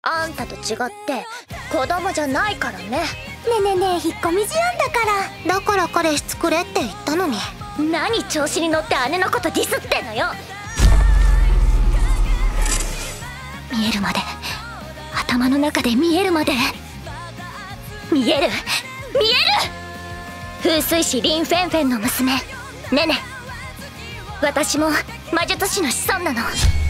あんたと違って子供じゃないからね。 ねえねえねえ、引っ込み思案だから彼氏作れって言ったのに。 何調子に乗って姉のことディスってんのよ。見えるまで、頭の中で見えるまで。見える風水師リン・フェンフェンの娘ネネ。私も魔術師の子孫なの。